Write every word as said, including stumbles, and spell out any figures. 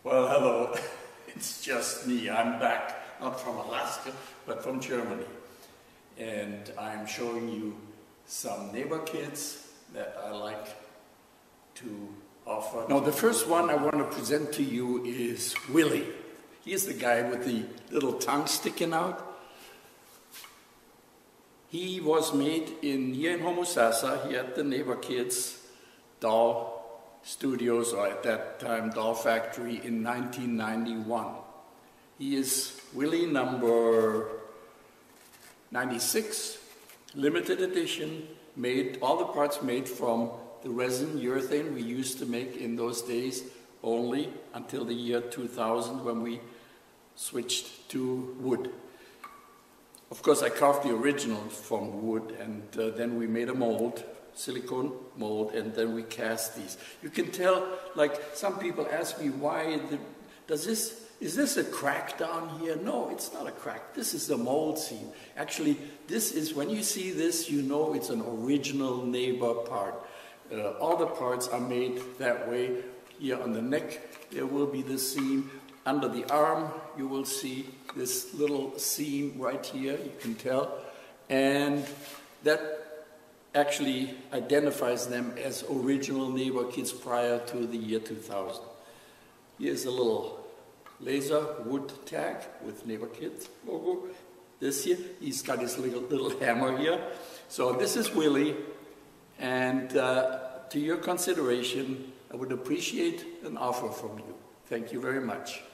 Well, hello. It's just me. I'm back, not from Alaska, but from Germany. And I'm showing you some neighbor kids that I like to offer. Now, the first one I want to present to you is Willie. He is the guy with the little tongue sticking out. He was made in here in Homosassa, here at the Naber Kids doll studios, or at that time doll factory, in nineteen ninety-one. He is Willie number ninety-six, limited edition, made, all the parts made from the resin urethane we used to make in those days only until the year two thousand, when we switched to wood. Of course, I carved the original from wood, and uh, then we made a mold, silicone mold, and then we cast these. You can tell, like, some people ask me, why the, does this, is this a crack down here? No, it's not a crack. This is the mold seam. Actually, this is, when you see this, you know it's an original Naber part. Uh, all the parts are made that way. Here on the neck, there will be the seam. Under the arm, you will see this little seam right here, you can tell. And that actually identifies them as original Naber Kids prior to the year two thousand. Here's a little laser wood tag with Naber Kids logo. This here, he's got his little, little hammer here. So this is Willie, and uh, to your consideration, I would appreciate an offer from you. Thank you very much.